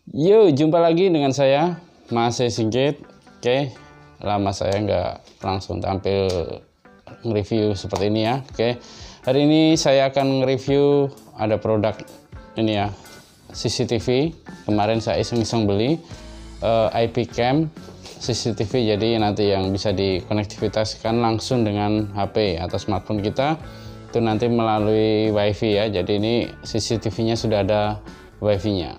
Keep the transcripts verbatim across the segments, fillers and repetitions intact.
Yuk, jumpa lagi dengan saya, Mas Singgit. Oke, lama saya nggak langsung tampil nge-review seperti ini ya. Oke, hari ini saya akan nge-review ada produk ini ya, C C T V. Kemarin saya iseng-iseng beli uh, I P Cam C C T V, jadi nanti yang bisa dikonektivitaskan langsung dengan H P atau smartphone kita itu nanti melalui WiFi ya. Jadi ini C C T V-nya sudah ada WiFi-nya.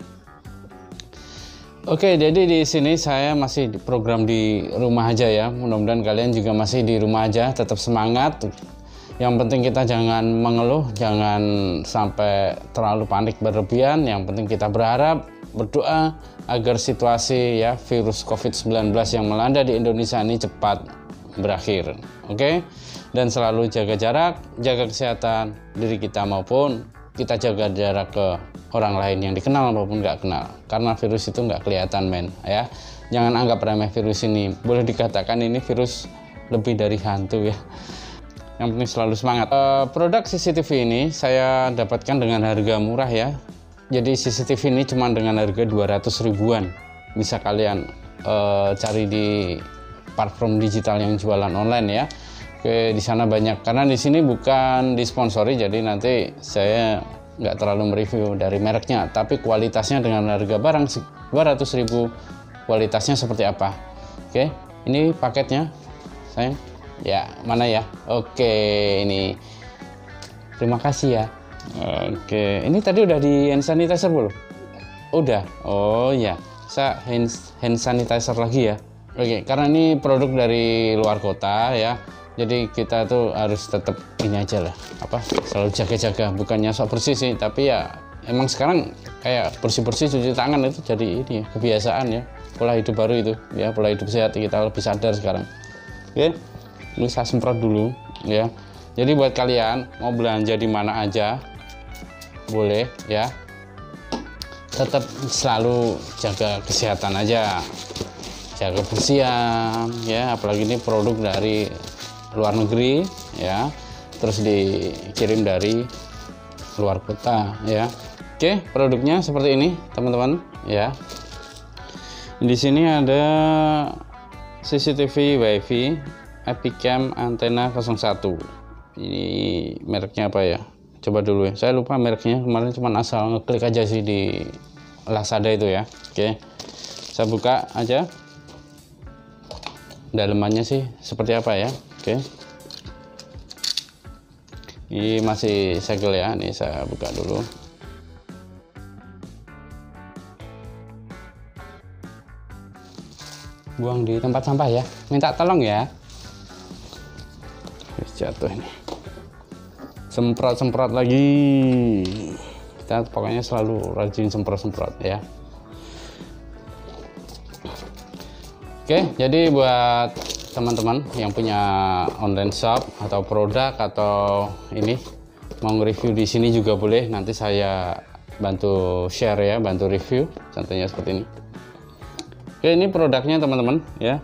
Oke, jadi di sini saya masih di program di rumah aja ya. Mudah-mudahan kalian juga masih di rumah aja, tetap semangat. Yang penting kita jangan mengeluh, jangan sampai terlalu panik berlebihan. Yang penting kita berharap, berdoa agar situasi ya virus COVID sembilan belas yang melanda di Indonesia ini cepat berakhir. Oke? Dan selalu jaga jarak, jaga kesehatan diri kita maupun kita jaga jarak ke orang lain yang dikenal maupun nggak kenal, karena virus itu nggak kelihatan men ya. Jangan anggap remeh virus ini, boleh dikatakan ini virus lebih dari hantu ya. Yang penting selalu semangat. Uh, produk C C T V ini saya dapatkan dengan harga murah ya. Jadi C C T V ini cuma dengan harga dua ratus ribuan. Bisa kalian uh, cari di platform digital yang jualan online ya. Oke, di sana banyak, karena di sini bukan disponsori, jadi nanti saya nggak terlalu mereview dari mereknya, tapi kualitasnya dengan harga barang dua ratus ribu, kualitasnya seperti apa. Oke, ini paketnya sayang ya, mana ya. Oke, ini terima kasih ya. Oke, ini tadi udah di hand sanitizer belum? Udah. Oh ya, saya hand, hand sanitizer lagi ya. Oke, karena ini produk dari luar kota ya, jadi kita tuh harus tetap ini aja lah, apa selalu jaga-jaga, bukannya sok bersih sih, tapi ya emang sekarang kayak bersih-bersih cuci tangan itu jadi ini kebiasaan ya, pola hidup baru itu ya, pola hidup sehat, kita lebih sadar sekarang. Oke, ini saya semprot dulu ya. Jadi buat kalian mau belanja di mana aja boleh ya, tetap selalu jaga kesehatan aja, jaga kebersihan ya, apalagi ini produk dari luar negeri ya, terus dikirim dari luar kota ya. Oke, produknya seperti ini teman-teman ya. Di sini ada C C T V WiFi I P Cam antena nol satu. Ini mereknya apa ya, coba dulu ya, saya lupa mereknya, kemarin cuma asal ngeklik aja sih di Lazada itu ya. Oke, saya buka aja dalemannya sih seperti apa ya. Oke, ini masih segel ya, ini saya buka dulu. Buang di tempat sampah ya, minta tolong ya. Jatuh ini, semprot-semprot lagi, kita pokoknya selalu rajin semprot-semprot ya. Oke, jadi buat teman-teman yang punya online shop atau produk atau ini mau nge-review di sini juga boleh, nanti saya bantu share ya, bantu review contohnya seperti ini. Oke, ini produknya teman-teman ya.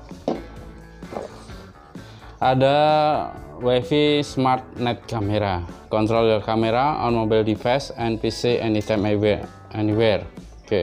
Ada WiFi Smart Net Camera, control your camera on mobile device and P C anytime anywhere. Oke,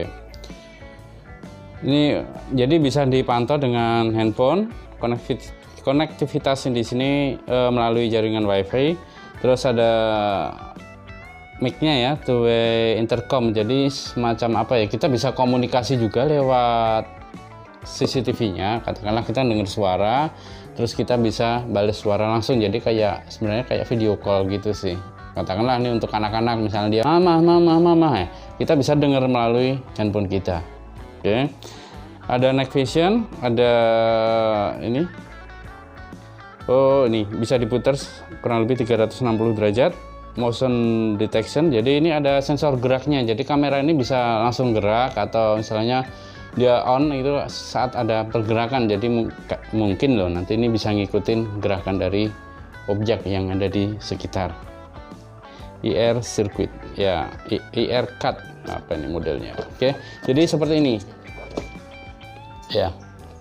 ini jadi bisa dipantau dengan handphone. Konektivitas di sini e, melalui jaringan WiFi. Terus ada mic-nya ya, two way intercom. Jadi semacam apa ya, kita bisa komunikasi juga lewat C C T V-nya. Katakanlah kita dengar suara, terus kita bisa balas suara langsung. Jadi kayak sebenarnya kayak video call gitu sih. Katakanlah ini untuk anak-anak, misalnya dia mama mama mama ya, kita bisa dengar melalui handphone kita. Oke. Ada night vision, ada ini, oh ini bisa diputar kurang lebih tiga ratus enam puluh derajat, motion detection, jadi ini ada sensor geraknya, jadi kamera ini bisa langsung gerak, atau misalnya dia on itu saat ada pergerakan, jadi mungkin loh nanti ini bisa ngikutin gerakan dari objek yang ada di sekitar. I R circuit ya, I R cut apa ini modelnya. Oke, jadi seperti ini ya.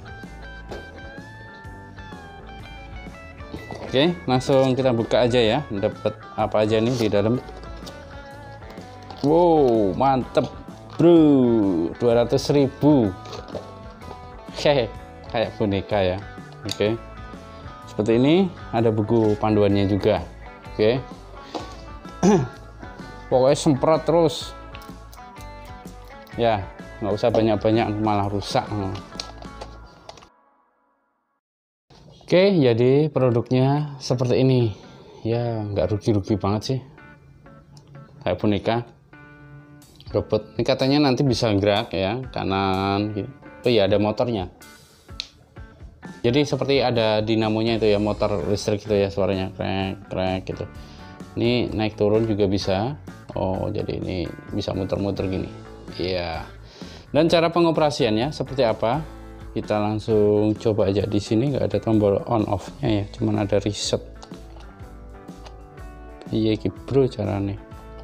Oke, langsung kita buka aja ya, dapat apa aja nih di dalam. Wow, mantep. bro, dua ratus ribu. Hehe, kayak boneka ya. Oke, seperti ini. Ada buku panduannya juga. Oke, pokoknya semprot terus ya, nggak usah banyak-banyak malah rusak. Oke, jadi produknya seperti ini ya, nggak rugi-rugi banget sih, kayak boneka robot. Ini katanya nanti bisa gerak ya, kanan gitu. Oh iya, ada motornya, jadi seperti ada dinamonya itu ya, motor listrik gitu ya, suaranya krek krek gitu. Ini naik turun juga bisa. Oh, jadi ini bisa muter-muter gini. Iya. Dan cara pengoperasiannya seperti apa? Kita langsung coba aja. Di sini nggak ada tombol on off-nya ya, cuman ada reset. Iya, iki bro caranya.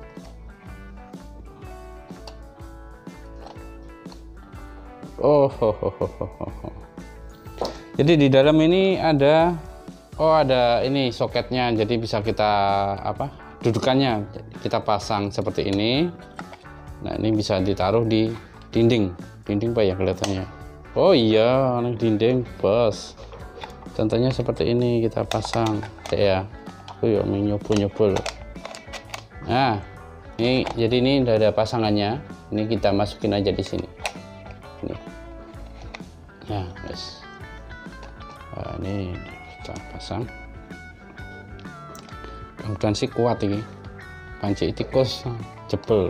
Oh, ho, ho, ho, ho, ho. Jadi di dalam ini ada, oh ada ini soketnya, jadi bisa kita apa? Dudukannya kita pasang seperti ini. Nah, ini bisa ditaruh di dinding. Dinding pak ya kelihatannya. Oh iya, ini dinding bos. Contohnya seperti ini kita pasang, ya. Oh ya, nyobol-nyobol. Nah, ini jadi ini udah ada pasangannya. Ini kita masukin aja di sini. Ini. Nah, guys. Nah, ini kita pasang. Mudah-mudahan sih kuat ini. Panci tikus jebol.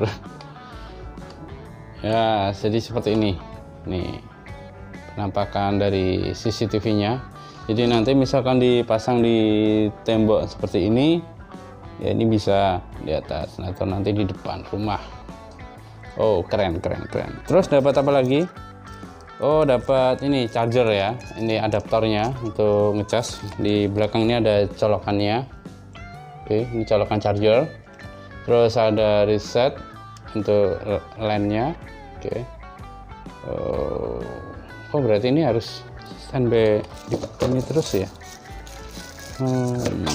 Ya, jadi seperti ini. Nih, penampakan dari C C T V-nya. Jadi nanti misalkan dipasang di tembok seperti ini, ya ini bisa di atas atau nanti di depan rumah. Oh, keren keren keren. Terus dapat apa lagi? Oh, dapat ini charger ya. Ini adaptornya untuk ngecas. Di belakang ini ada colokannya. Oke, ini colokan charger. Terus ada reset untuk line-nya. Oke. Oh, oh, berarti ini harus standby di ini terus ya. Hmm.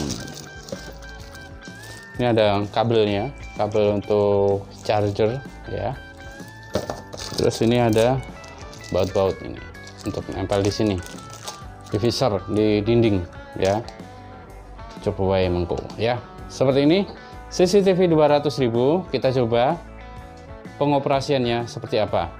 Ini ada kabelnya, kabel untuk charger ya. Terus ini ada baut-baut ini untuk nempel di sini, divisor di dinding ya. Coba wae mengko ya. Seperti ini C C T V dua ratus ribu. Kita coba pengoperasiannya seperti apa.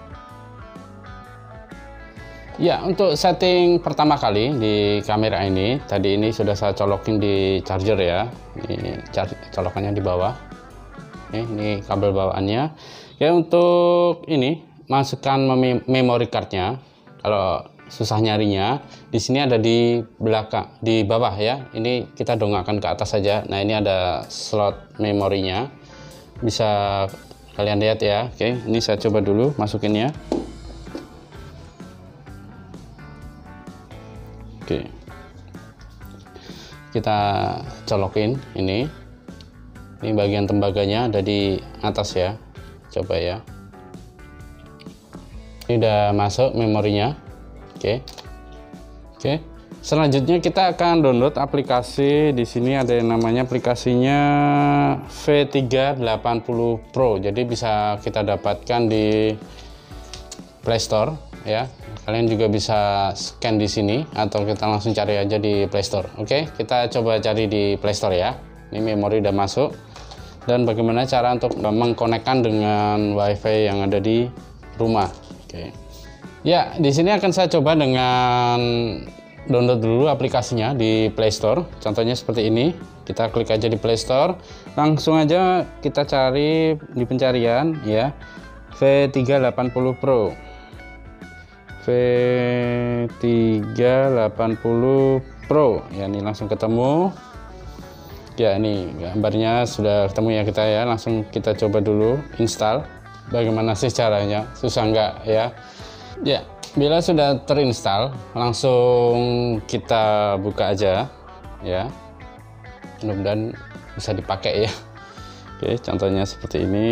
Ya, untuk setting pertama kali di kamera ini, tadi ini sudah saya colokin di charger ya. Ini colokannya di bawah. Ini, ini kabel bawaannya. Ya, untuk ini masukkan mem memory cardnya. Kalau susah nyarinya, di sini ada di belakang, di bawah ya. Ini kita dongakkan ke atas saja. Nah, ini ada slot memorinya. Bisa kalian lihat ya. Oke, ini saya coba dulu masukinnya. Oke, kita colokin ini. Ini bagian tembaganya ada di atas ya. Coba ya. Ini udah masuk memorinya. Oke. Oke. Selanjutnya kita akan download aplikasi. Di sini ada yang namanya aplikasinya V tiga delapan nol Pro. Jadi bisa kita dapatkan di Play Store ya. Kalian juga bisa scan di sini atau kita langsung cari aja di Play Store. Oke, kita coba cari di Play Store ya. Ini memori udah masuk. Dan bagaimana cara untuk mengkonekkan dengan WiFi yang ada di rumah. Oke. Ya, di sini akan saya coba dengan download dulu aplikasinya di Play Store. Contohnya seperti ini. Kita klik aja di Play Store. Langsung aja kita cari di pencarian ya. V tiga delapan nol Pro. V tiga delapan nol Pro. Ya, ini langsung ketemu. Ya, ini gambarnya sudah ketemu ya kita ya. Langsung kita coba dulu install. Bagaimana sih caranya? Susah nggak ya? Ya, bila sudah terinstall, langsung kita buka aja ya. Mudah-mudahan bisa dipakai ya. Oke, contohnya seperti ini.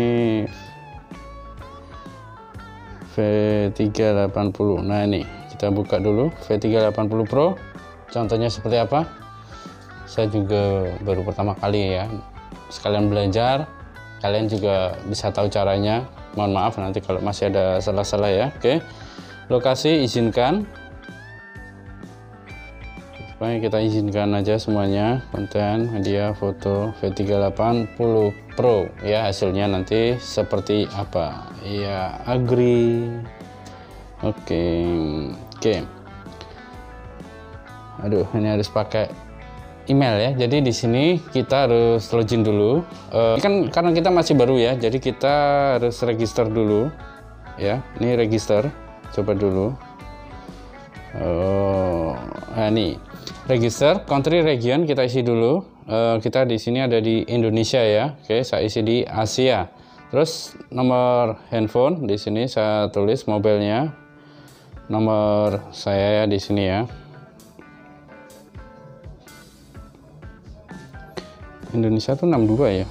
V tiga delapan nol. Nah, ini kita buka dulu V tiga delapan nol Pro. Contohnya seperti apa? Saya juga baru pertama kali ya. Sekalian belajar kalian juga bisa tahu caranya. Mohon maaf nanti kalau masih ada salah-salah ya. Oke, lokasi izinkan, supaya kita izinkan aja semuanya. Konten, media, foto, V tiga delapan puluh Pro ya, hasilnya nanti seperti apa ya. Agree. Oke, oke. Aduh, ini harus pakai email ya. Jadi di sini kita harus login dulu. Uh, ini kan karena kita masih baru ya, jadi kita harus register dulu ya. Ini register, coba dulu. Oh, nah ini register country region kita isi dulu. Uh, kita di sini ada di Indonesia ya. Oke, saya isi di Asia. Terus nomor handphone di sini saya tulis mobilenya. Nomor saya ya di sini ya. Indonesia tuh enam dua ya.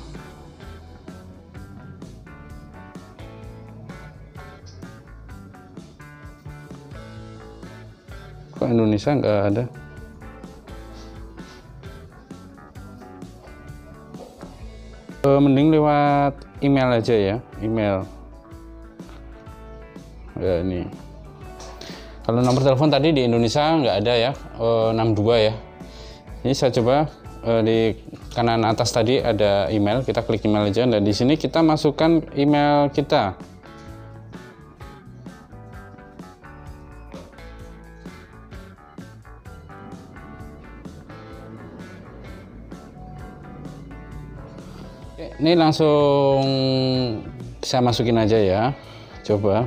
Kok Indonesia nggak ada? E, mending lewat email aja ya, email. Ya ini. Kalau nomor telepon tadi di Indonesia nggak ada ya, e, enam dua ya. Ini saya coba e, di kanan atas tadi ada email, kita klik email aja, dan di sini kita masukkan email kita. Oke, ini langsung saya masukin aja ya, coba.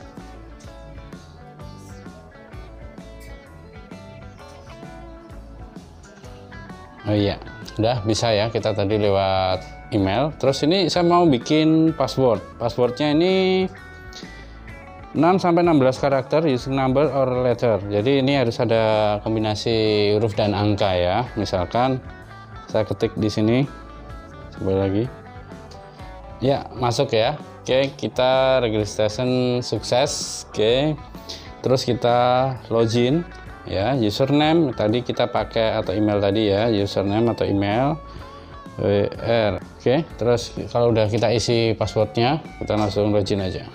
Oh iya, udah bisa ya, kita tadi lewat email. Terus ini saya mau bikin password. Passwordnya ini enam sampai enam belas karakter using number or letter. Jadi ini harus ada kombinasi huruf dan angka ya. Misalkan saya ketik di sini, coba lagi. Ya, masuk ya. Oke, kita registration sukses. Oke. Terus kita login. Ya, username tadi kita pakai atau email tadi ya, username atau email W R. Oke, terus kalau udah kita isi passwordnya, kita langsung login aja.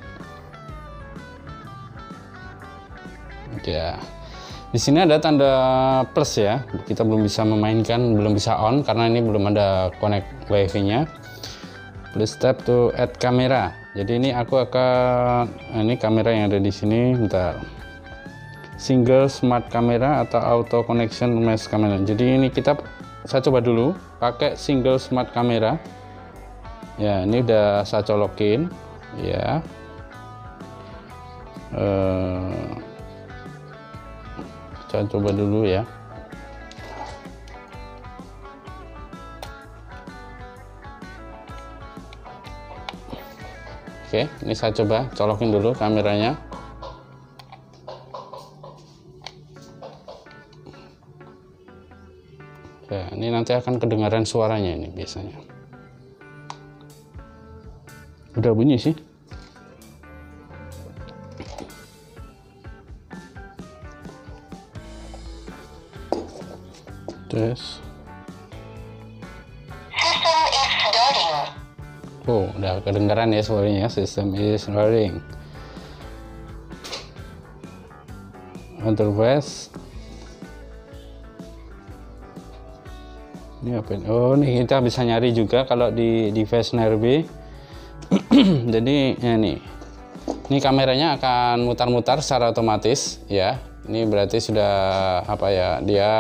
Ya, di sini ada tanda plus ya, kita belum bisa memainkan, belum bisa on karena ini belum ada connect wifi-nya. Please tap to add camera. Jadi ini aku akan, ini kamera yang ada di sini, bentar. Single smart camera atau auto connection mesh camera. Jadi ini kita, saya coba dulu pakai single smart camera ya. Ini udah saya colokin ya. eh, saya coba dulu ya. Oke, ini saya coba colokin dulu kameranya. Ya, ini nanti akan kedengaran suaranya ini biasanya. Udah bunyi sih. Terus. Oh, udah kedengaran ya suaranya. System is loading. Otherwise. Ini apa ini? Oh, ini kita bisa nyari juga kalau di device Nearby. Jadi ya nih, ini kameranya akan mutar-mutar secara otomatis ya. Ini berarti sudah apa ya, dia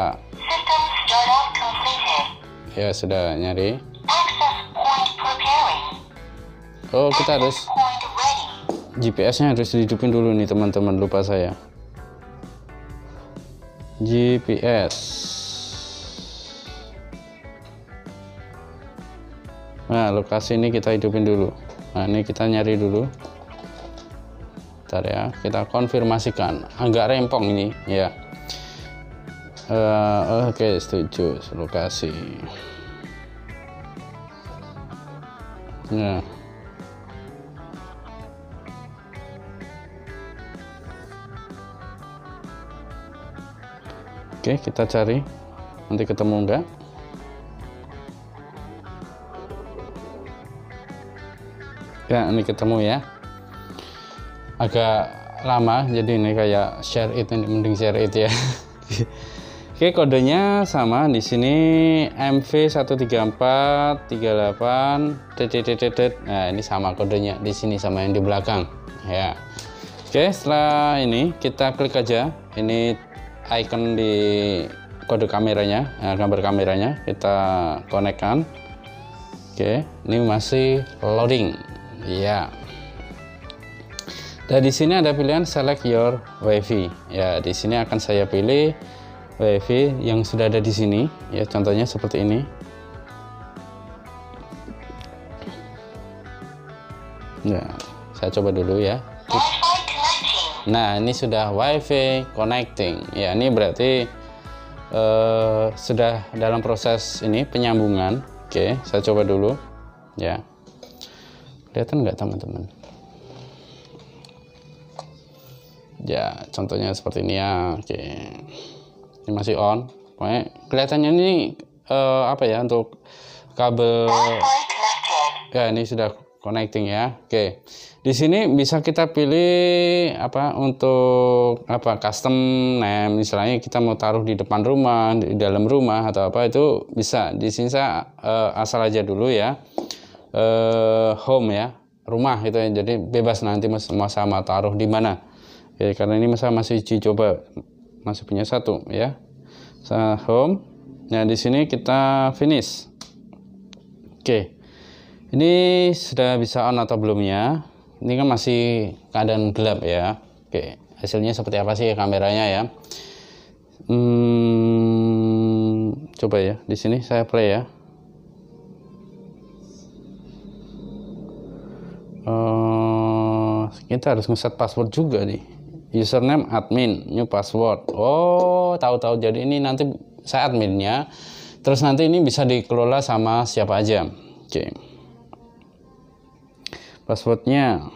ya sudah nyari. Oh, kita harus G P S-nya harus dihidupin dulu nih teman-teman, lupa saya. G P S. Nah, lokasi ini kita hidupin dulu. Nah, ini kita nyari dulu. Bentar ya, kita konfirmasikan. Agak rempong ini ya. Uh, Oke, okay, setuju. Lokasi. Nah. Oke, okay, kita cari. Nanti ketemu enggak? Nah, ini ketemu ya. Agak lama, jadi ini kayak share it, ini mending share it ya. Oke, kodenya sama di sini M V satu tiga empat tiga delapan titik. Nah, ini sama kodenya di sini sama yang di belakang ya. Oke, setelah ini kita klik aja ini icon di kode kameranya, nah, gambar kameranya kita konekkan. Oke, ini masih loading ya. Dan di sini ada pilihan select your WiFi ya. Di sini akan saya pilih WiFi yang sudah ada di sini ya, contohnya seperti ini. Nah, saya coba dulu ya. Nah, ini sudah WiFi connecting ya. Ini berarti uh, sudah dalam proses ini penyambungan. Oke, saya coba dulu ya. Kelihatan nggak teman-teman? Ya, contohnya seperti ini ya. Oke, ini masih on. Pokoknya kelihatannya ini uh, apa ya, untuk kabel ya, ini sudah connecting ya. Oke, di sini bisa kita pilih apa untuk apa custom name, misalnya kita mau taruh di depan rumah, di dalam rumah atau apa, itu bisa. Di sini saya uh, asal aja dulu ya, uh, home ya, rumah gitu ya, jadi bebas nanti mas mau sama taruh di mana. Oke, karena ini saya masih uji coba, masih punya satu ya. Saya home. Nah, di sini kita finish. Oke. Ini sudah bisa on atau belum ya? Ini kan masih keadaan gelap ya. Oke, hasilnya seperti apa sih kameranya ya? Hmm, coba ya. Di sini saya play ya. Uh, kita harus ngeset password juga nih. Username admin, new password. Oh, tahu-tahu, jadi ini nanti saya adminnya. Terus nanti ini bisa dikelola sama siapa aja. Oke. Passwordnya.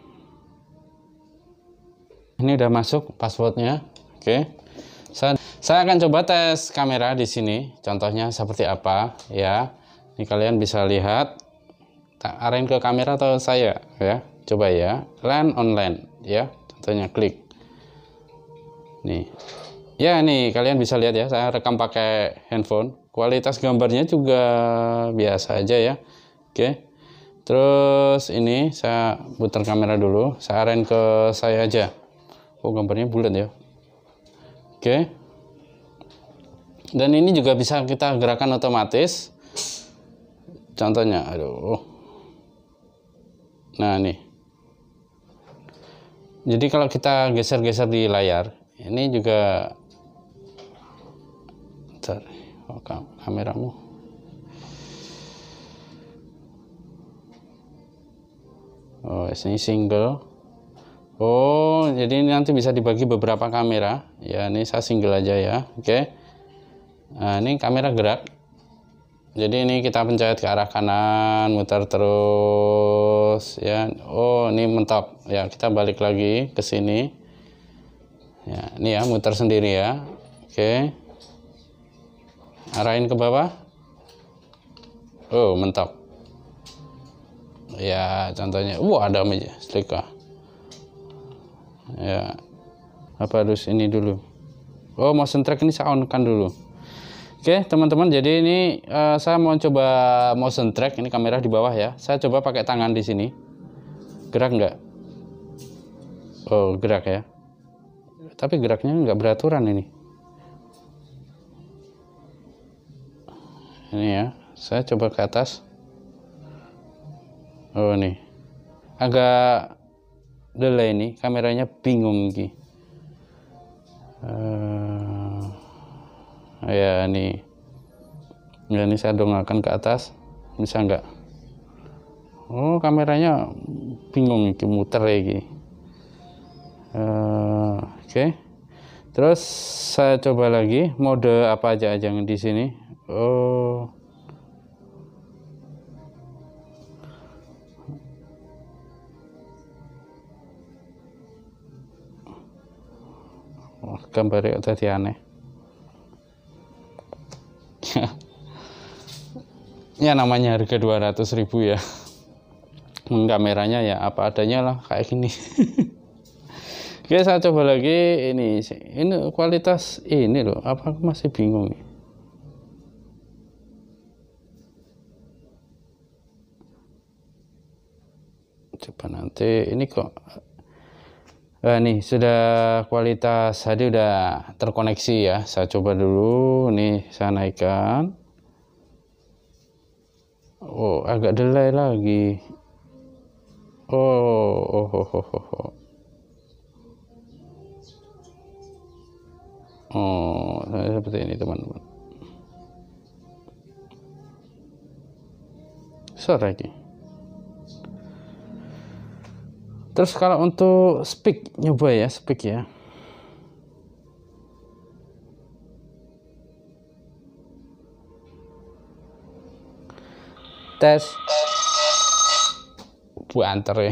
Ini udah masuk passwordnya. Oke. Saya, saya akan coba tes kamera di sini. Contohnya seperti apa ya. Ini kalian bisa lihat. Tak arahin ke kamera atau saya ya. Coba ya. Land online ya. Contohnya klik. Nih, ya nih kalian bisa lihat ya, saya rekam pakai handphone, kualitas gambarnya juga biasa aja ya. Oke, terus ini saya putar kamera dulu, saya arahin ke saya aja. Oh, gambarnya bulat ya. Oke, dan ini juga bisa kita gerakan otomatis. Contohnya, aduh, nah nih, jadi kalau kita geser-geser di layar, ini juga bentar, oh, kameramu oh ini single. Oh, jadi ini nanti bisa dibagi beberapa kamera ya. Ini saya single aja ya. Oke, nah ini kamera gerak, jadi ini kita pencet ke arah kanan, muter terus ya. Oh, ini mentok ya, kita balik lagi ke sini. Ya, ini ya, muter sendiri ya. Oke. Arahin ke bawah. Oh, mentok. Ya, contohnya. Wah, ada meja setrika. Ya. Apa harus ini dulu? Oh, motion track ini saya on kan dulu. Oke, teman-teman. Jadi ini uh, saya mau coba motion track. Ini kamera di bawah ya. Saya coba pakai tangan di sini. Gerak nggak? Oh, gerak ya. Tapi geraknya nggak beraturan ini. Ini ya, saya coba ke atas. Oh, nih. Agak delay nih, kameranya bingung nih. Uh, ya, nih. Ya, ini saya dongakkan ke atas. Bisa nggak? Oh, kameranya bingung nih, muter lagi. Uh, Oke, okay. Terus saya coba lagi mode apa aja aja di sini. Oh, oh gambarnya tadi aneh. Ya namanya harga dua ratus ribu ya. Kameranya ya apa adanya lah kayak gini. Oke, saya coba lagi ini. Ini kualitas ini loh. Apa aku masih bingung nih. Coba nanti ini kok. Nah, nih sudah kualitas H D udah terkoneksi ya. Saya coba dulu. Nih saya naikkan. Oh, agak delay lagi. Oh, oh, oh, oh, oh, oh. Oh, seperti ini teman-teman. Sorry lagi. Terus kalau untuk speak, nyoba ya speak ya. Tes. Buanter ya.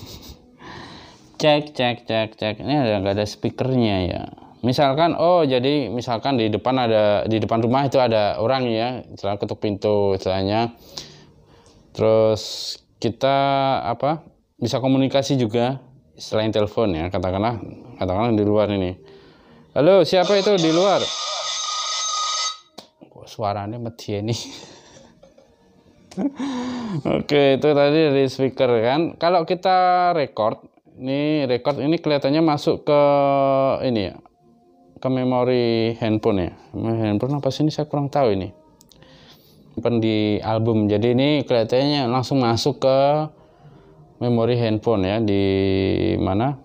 Cek, cek, cek, cek. Ini ada nggak ada speakernya ya. Misalkan, oh jadi misalkan di depan ada di depan rumah itu ada orang ya, istilahnya ketuk pintu istilahnya. Terus kita apa bisa komunikasi juga selain telepon ya, katakanlah katakanlah di luar ini. Halo, siapa itu di luar? Kok suaranya mati ini. Oke, itu tadi dari speaker kan. Kalau kita record, ini record ini kelihatannya masuk ke ini ya. Ke memori handphone ya. Handphone apa sih ini saya kurang tahu ini. Simpan di album. Jadi ini kelihatannya langsung masuk ke memori handphone ya, di mana?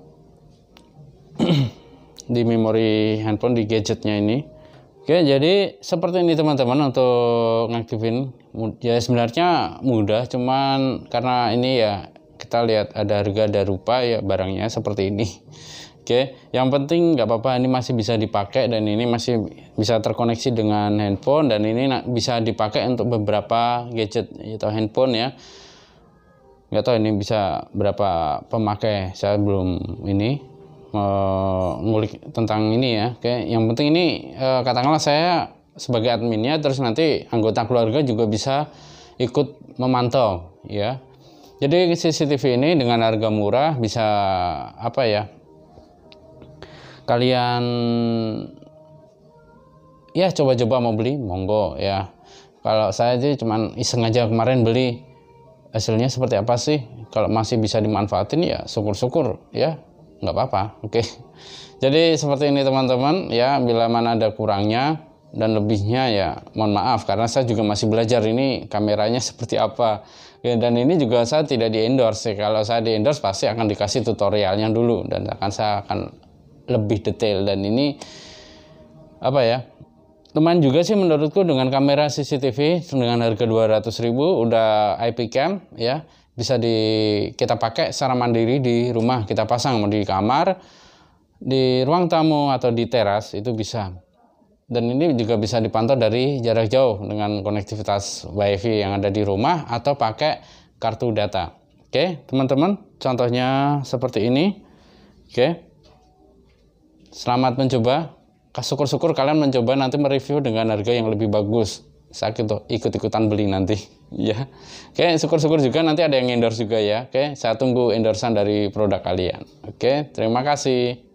Di memori handphone di gadgetnya ini. Oke, jadi seperti ini teman-teman untuk ngaktifin. Ya sebenarnya mudah, cuman karena ini ya kita lihat ada harga ada rupa ya barangnya seperti ini. Oke, yang penting nggak apa-apa, ini masih bisa dipakai dan ini masih bisa terkoneksi dengan handphone dan ini bisa dipakai untuk beberapa gadget atau handphone ya. Nggak tahu ini bisa berapa pemakai, saya belum ini uh, ngulik tentang ini ya. Oke, yang penting ini uh, katakanlah saya sebagai adminnya, terus nanti anggota keluarga juga bisa ikut memantau ya. Jadi C C T V ini dengan harga murah bisa apa ya? Kalian ya coba-coba mau beli monggo ya. Kalau saya sih cuman iseng aja kemarin beli, hasilnya seperti apa sih? Kalau masih bisa dimanfaatin ya syukur-syukur ya, nggak apa-apa. Oke, jadi seperti ini teman-teman ya. Bila mana ada kurangnya dan lebihnya ya mohon maaf, karena saya juga masih belajar ini kameranya seperti apa ya, dan ini juga saya tidak di endorse. Kalau saya di endorse pasti akan dikasih tutorialnya dulu dan akan saya akan lebih detail. Dan ini apa ya, lumayan juga sih menurutku dengan kamera C C T V dengan harga dua ratus ribu udah I P cam ya, bisa di kita pakai secara mandiri di rumah, kita pasang mau di kamar, di ruang tamu atau di teras itu bisa. Dan ini juga bisa dipantau dari jarak jauh dengan konektivitas WiFi yang ada di rumah atau pakai kartu data. Oke teman-teman, contohnya seperti ini. Oke, selamat mencoba. Syukur-syukur kalian mencoba nanti mereview dengan harga yang lebih bagus. Saya ikut-ikutan beli nanti ya. Oke, syukur-syukur juga nanti ada yang endorse juga ya. Oke, saya tunggu endorsean dari produk kalian. Oke, terima kasih.